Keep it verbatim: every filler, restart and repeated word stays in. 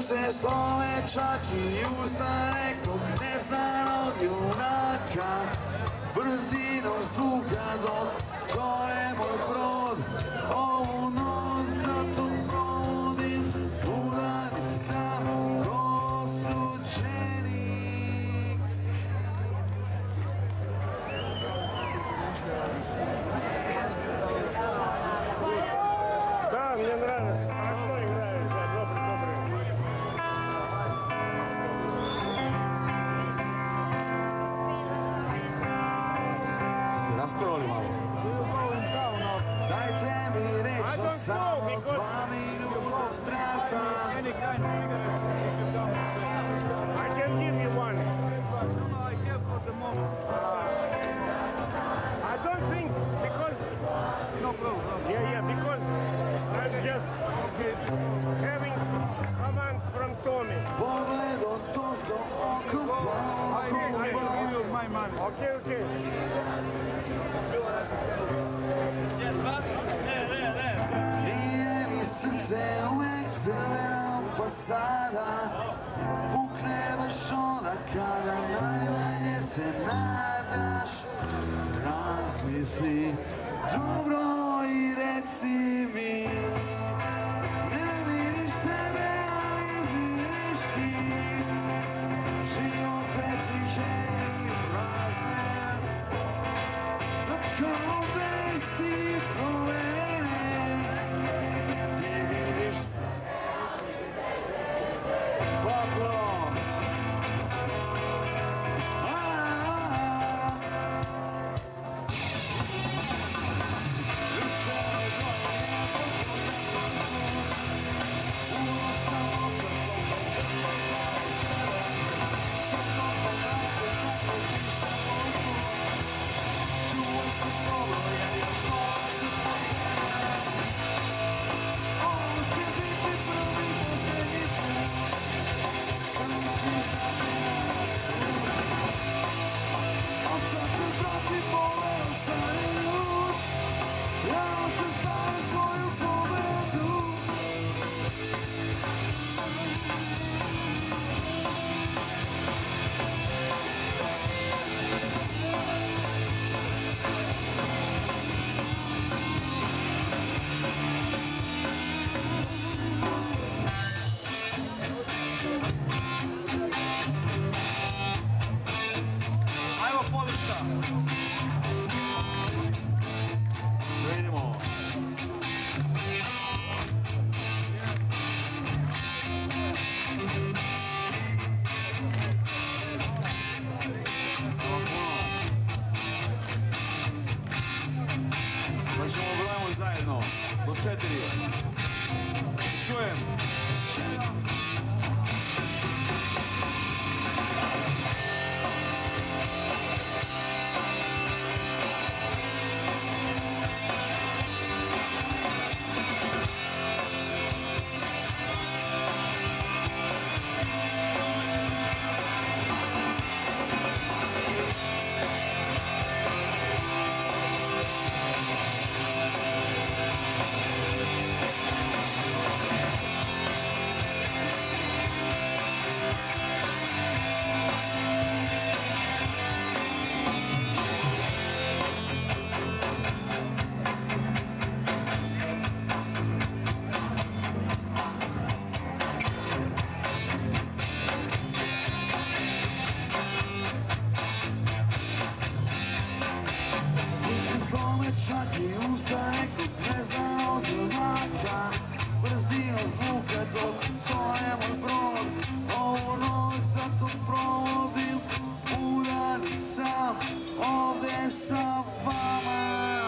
Srce slove čak i usta nekog neznanog junaka, brzinom zvuka dok tore moj brod. Ovu noć zato provodim udan i sam ko osuđenik. Da, мне нравится. Хорошо играешь, да, добрый, добрый. Se raspravili malo? Dajte mi rečno samo dva minuta straha. I can give you one. I don't think because no problem. Yeah, yeah, because I'm just having commands from Tommy. Pogled od tonskog oko plavo. I will give you my money. Okay, okay. Nije ni srce uvek crvena fasada, pukne baš onda kada najmanje se nadaš. Razmisli dobro i reci mi, ne vidiš sebe, ali vidiš njih. Živote tiše i prazne, tko vesti proverene. Ti vidiš vatro. Ovdje sa vama.